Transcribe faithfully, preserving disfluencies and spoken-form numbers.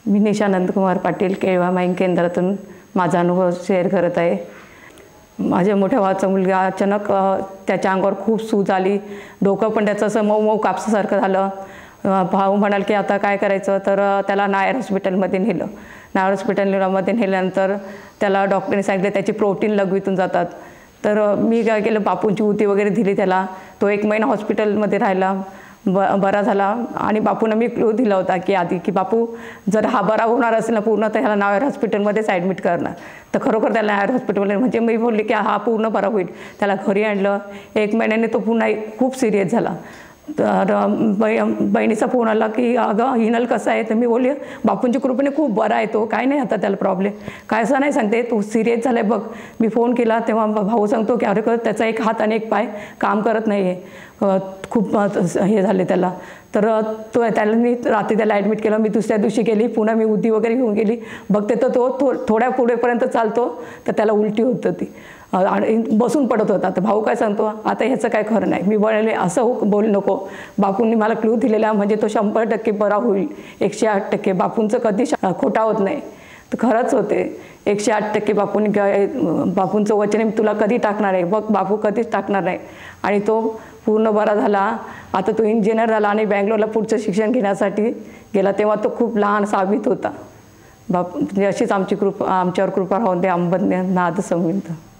मी निशा नंदकुमार पाटील केळवा माईन केंद्रातून माझा अनुभव शेअर करत आहे। माझ्या मोठ्या भावाचा मुलगा अचानक त्याच्या अंगावर खूप सूज आली, डोकं पण त्याचं असं मऊ मऊ कापसासारखं झालं। भाऊ म्हणाल की आता काय करायचं, तर त्याला नायर हॉस्पिटलमध्ये नेलं। नायर हॉस्पिटलमध्ये नेल्यानंतर त्याला डॉक्टरने सांगितले त्याची प्रोटीन लघवीतून जातात। तर मी काय केलं, बापूंची उती वगैरे दिली त्याला। तो एक महिना हॉस्पिटलमध्ये राहिला, ब बरा झाला। आणि बापूंना मी क्लू दिला होता की आधी की बापू जर हा बरा होणार असेल ना पूर्ण, तर ह्याला नायर हॉस्पिटलमध्येच ॲडमिट करणार। तर खरोखर त्याला नायर हॉस्पिटलमध्ये म्हणजे मी बोलले की हा पूर्ण बरा होईल। त्याला घरी आणलं, एक महिन्याने तो पुन्हा खूप सिरियस झाला। तर बहिणीचा फोन आला की अगं हिनल कसा आहे, तर मी बोलली बापूंच्या कृपेने खूप बरा आहे तो, काय नाही आता त्याला प्रॉब्लेम, काय असं नाही सांगते तू सिरियस झालं आहे बघ। मी फोन केला तेव्हा भाऊ सांगतो की अरे त्याचा एक हात आणि एक पाय काम करत नाही आहे, खूप हे झाले त्याला। तर तो त्याला मी रात्री त्याला ॲडमिट केलं। मी दुसऱ्या दिवशी गेली, पुन्हा मी उदी वगैरे घेऊन गेली, बघते तर तो थो थोड्या पुढेपर्यंत चालतो तर त्याला उलटी होत होती आणि बसून पडत होता। तर भाऊ काय सांगतो, आता ह्याचं काय खरं नाही। मी बोलले असं हो बोल नको, बापूंनी मला क्लू दिलेला म्हणजे तो शंभर टक्के बरा होईल, एकशे आठ टक्के बापूंचं कधी खोटा होत नाही। तर खरंच होते, एकशे आठ टक्के बापूंनी बापूंचं वचन मी तुला कधी टाकणार आहे, बघ बापू कधीच टाकणार नाही। आणि तो पूर्ण बरा झाला। आता तो इंजिनियर झाला आणि बँगलोरला पुढचं शिक्षण घेण्यासाठी गेला। तेव्हा तो खूप लहान साबित होता। बाप अशीच आमची कृपा आमच्यावर कृपा राहून दे, अंबज्ञ नाद संवित।